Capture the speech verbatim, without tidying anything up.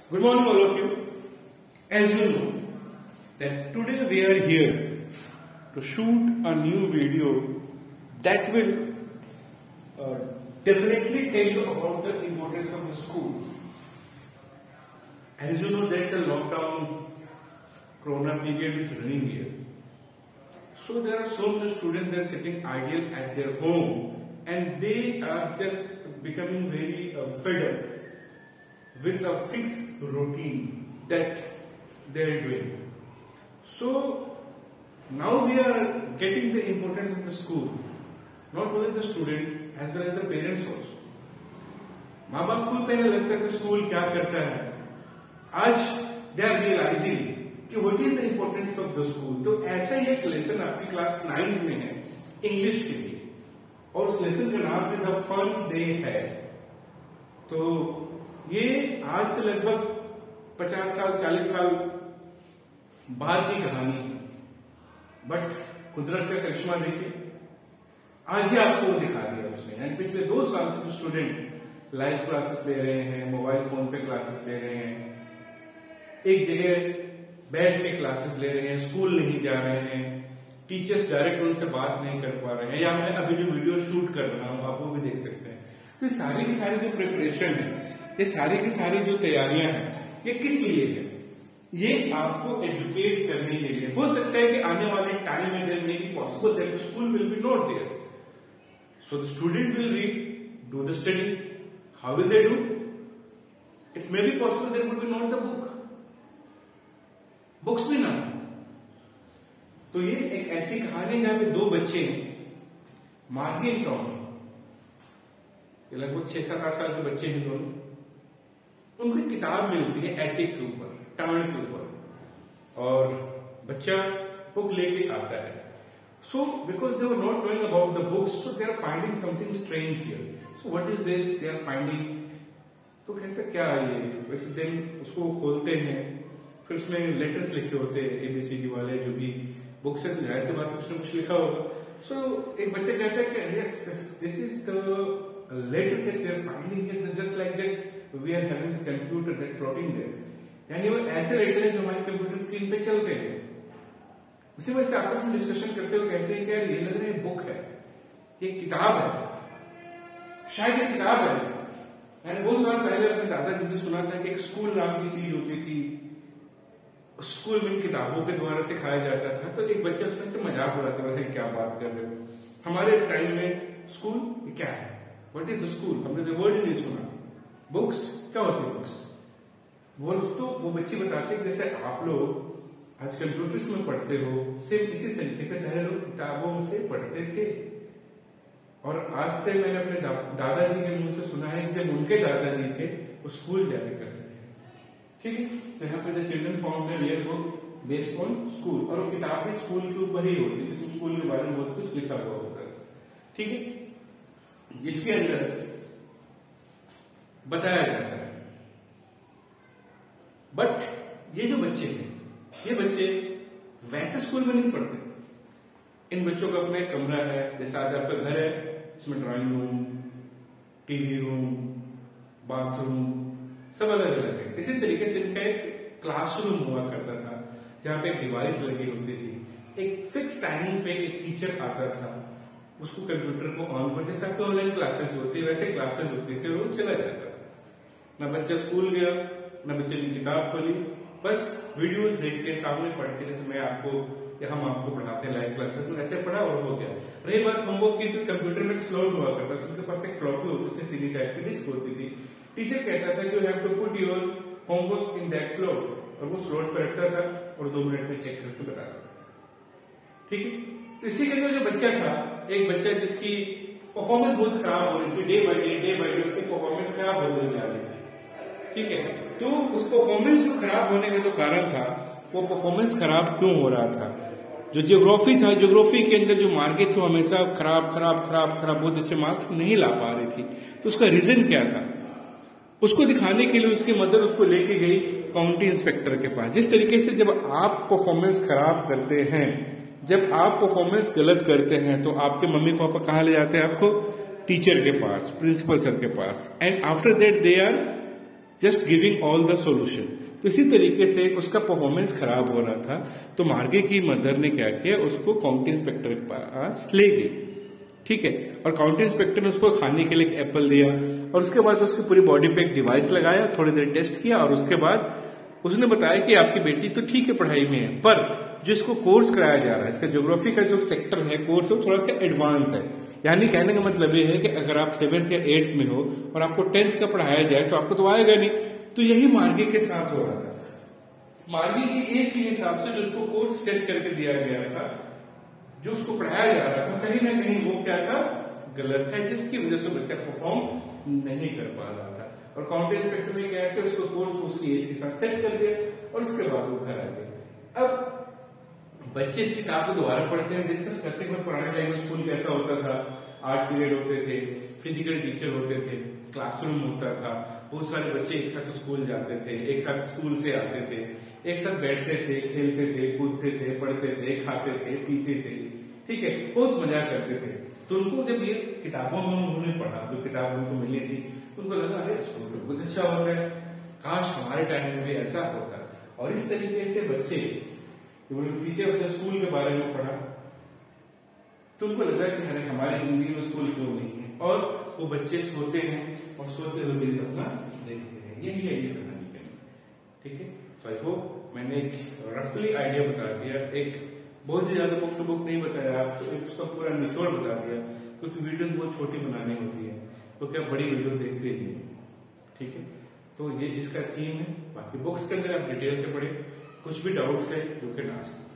Good morning, all of you. As you know, that today we are here to shoot a new video that will uh, definitely tell you about the importance of the school. As you know, that the lockdown corona period is running here. So there are so many students that are sitting idle at their home and they are just becoming very uh, fed up with a fixed routine that they are doing. So now we are getting the importance of the school, not only the student as well as the parents also. माँ बाप को पहले लगता है कि school क्या करता है, आज they are realizing कि what is the importance of the school. तो ऐसा ही एक लेसन आपकी क्लास नाइन्थ में है इंग्लिश के लिए, और उस लेसन का नाम है द फन डे है. तो ये आज से लगभग पचास साल चालीस साल बाद की कहानी है, बट कुदरत का करिश्मा देखिए, आज ही आपको दिखा दिया उसमें. एंड पिछले दो साल से जो स्टूडेंट लाइव क्लासेस ले रहे हैं, मोबाइल फोन पे क्लासेस ले रहे हैं, एक जगह बैठ के क्लासेस ले रहे हैं, स्कूल नहीं जा रहे हैं, टीचर्स डायरेक्ट उनसे बात नहीं कर पा रहे हैं, या मैं अभी जो वीडियो शूट कर रहा हूं आप वो भी देख सकते हैं. तो ये सारी की सारी जो प्रिपरेशन है, ये सारी की सारी जो तैयारियां हैं, ये किस लिए है? ये आपको एजुकेट करने के लिए. हो सकता है कि आने वाले टाइम में there may be possible that the school will be not there, so the student will read, do the study. How will they do? It's may be possible there would be not the book, books भी ना. तो ये एक ऐसी कहानी है जहां पे दो बच्चे हैं, मार्गी एंड टॉमी, ये लगभग छह सात आठ साल के बच्चे हैं दोनों. उनको किताब मिलती है एटिक के ऊपर, टाण के ऊपर, और बच्चा बुक लेके आता है. So because they were not knowing about the books, so they are finding something strange here. So what is this they are finding? तो कहते क्या है ये? वैसे दिन उसको खोलते हैं, फिर उसमें लेटर्स लिखे होते हैं एबीसीडी वाले, जो भी बुक्स है, तो जाहिर सी बात कुछ न कुछ लिखा होगा. सो so, एक बच्चा कहता है कि yes this is the letter that they are finding, just like that we are having the computer that floating there. यानी वो ऐसे लेटर है जो हमारे कंप्यूटर स्क्रीन पे चलते हैं. उसी वजह से आपस में डिस्कशन करते हुए कहते हैं कि यार ये लग रहा है बुक है, ये किताब है, शायद ये किताब है. मैंने बहुत साल पहले अपने दादाजी से सुना था कि एक स्कूल नाम की चीज होती थी, स्कूल में किताबों के द्वारा सिखाया जाता था. तो एक बच्चा उसमें से मजाक उड़ाता था, क्या बात कर रहे हो, हमारे टाइम में स्कूल क्या है, व्हाट इज द स्कूल, हमने तो वर्ड ही नहीं सुना. बुक्स क्या होती है? बुक्स वो तो वो बच्चे बताते हैं जैसे आप लोग आज कंप्यूटर्स में पढ़ते हो, सिर्फ इसी तरीके से पहले लोग किताबों से पढ़ते थे. और आज से मैंने अपने दा, दादाजी के मुंह से सुना है कि जब उनके दादाजी थे वो स्कूल जाया करते थे. ठीक है, तो यहाँ पे the children form the real book based on school, और वो किताब भी स्कूल के ऊपर ही होती है, जिसमें स्कूल के बारे में बहुत कुछ लिखा हुआ होता है. ठीक है, जिसके अंदर बताया जाता है. बट ये जो बच्चे हैं, ये बच्चे वैसे स्कूल में नहीं पढ़ते. इन बच्चों का अपना एक कमरा है, जैसे आज आपका घर है, इसमें drawing room, TV room, bathroom सब अलग अलग है. इसी तरीके से इनका एक क्लासरूम हुआ करता था, जहां पे एक डिवाइस लगी होती थी, एक फिक्स टाइमिंग पे एक टीचर आता था, उसको कंप्यूटर को ऑन कर, जैसे आपको ऑनलाइन क्लासेस होती है वैसे क्लासेस होती थी, वो चला जाता था. ना बच्चा स्कूल गया, ना बच्चे ने किताब खोली, बस वीडियोस देख के सामने पढ़ के, जैसे मैं आपको या हम आपको पढ़ाते हैं लाइव क्लासेस में, ऐसे पढ़ा और हो गया. रही बात होमवर्क की, तो कंप्यूटर में स्लॉट हुआ करता था, उनके पास एक फ्लॉपी होती थी, सीडी टाइप की डिस्क होती थी. टीचर कहता था कि you have to put your homework in that slot, और वो स्लॉट पर रखता था और दो मिनट में चेक करके बताता था. ठीक है, तो इसी के अंदर जो बच्चा था, एक बच्चा जिसकी परफॉर्मेंस बहुत खराब हो रही थी, day by day day by day उसकी परफॉर्मेंस खराब होती जा रही थी. ठीक है, तो उस परफॉर्मेंस को खराब होने का जो कारण था, वो परफॉर्मेंस खराब क्यों हो रहा था? जो ज्योग्राफी था, ज्योग्राफी के अंदर जो मार्केट थे हमेशा खराब खराब खराब खराब बहुत अच्छे मार्क्स नहीं ला पा रही थी. तो उसका रीजन क्या था? उसको दिखाने के लिए उसकी मदर उसको लेके गई काउंटी इंस्पेक्टर के पास. जिस तरीके से जब आप परफॉर्मेंस खराब करते हैं, जब आप परफॉर्मेंस गलत करते हैं, तो आपके मम्मी पापा कहाँ ले जाते हैं आपको? टीचर के पास, प्रिंसिपल सर के पास. And after that they are just giving all the solution. तो इसी तरीके से उसका परफॉर्मेंस खराब हो रहा था, तो मार्गे की मदर ने क्या किया, उसको काउंटी इंस्पेक्टर के पास ले गई, ठीक है। और काउंटी इंस्पेक्टर ने उसको खाने के लिए एक एप्पल दिया और उसके बाद उसकी पूरी बॉडी पे एक डिवाइस लगाया, थोड़ी देर टेस्ट किया और उसके बाद उसने बताया कि आपकी बेटी तो ठीक है पढ़ाई में है, पर जो इसको कोर्स कराया जा रहा है, इसका ज्योग्राफी का जो सेक्टर है कोर्स, वो थोड़ा सा एडवांस है। यानी कहने का मतलब ये है कि अगर आप सेवेंथ या एट्थ में हो और आपको टेंथ का पढ़ाया जाए तो आपको तो आएगा नहीं। तो यही मार्गे के साथ हो रहा था। मार्गे की एज के हिसाब से जो उसको कोर्स सेट करके दिया गया था, जो उसको पढ़ाया जा रहा था, कहीं ना कहीं वो क्या था, गलत है, जिसकी वजह से बच्चा परफॉर्म नहीं कर पा रहा था। और काउंटी इंस्पेक्टर ने क्या किया, उसको कोर्स उसकी एज के साथ सेट कर दिया और उसके बाद वो घर आ गए। अब बच्चे इस किताब को दोबारा पढ़ते हैं, डिस्कस करते हैं पुराने टाइम में स्कूल कैसा होता था, आर्ट पीरियड होते थे, फिजिकल टीचर होते थे, क्लासरूम होता था, बहुत सारे बच्चे एक साथ स्कूल जाते थे, एक साथ स्कूल से आते थे, एक साथ बैठते थे, खेलते थे, कूदते थे, पढ़ते थे, खाते थे, पीते थे, ठीक है, बहुत मजा करते थे। तो उनको जब ये किताबों में उन्होंने पढ़ा, जो किताब उनको मिली थी, तो उनको लगा अरे स्कूल तो बहुत अच्छा होता है, काश हमारे टाइम में भी ऐसा होता। और इस तरीके से बच्चे फीचर ऑफ द स्कूल के बारे में पढ़ा, तो उनको लगा कि अरे हमारी जिंदगी में स्कूल क्यों नहीं है, और वो बच्चे सोते हैं और सोते हुए भी सपना देखते हैं। यही है इस कहानी का, ठीक है। सो आई होप मैंने एक रफली आइडिया बता दिया, एक बहुत ही ज्यादा बुक टू बुक नहीं बताया आपको, एक उसका पूरा निचोड़ बता दिया, क्योंकि वीडियोस बहुत छोटी बनानी होती है, तो क्या बड़ी वीडियो देखते ही नहीं, ठीक है। तो ये इसका थीम है। बाकी बुक्स के अंदर आप डिटेल से पढ़े, कुछ भी डाउट्स है यू कैन आस्क।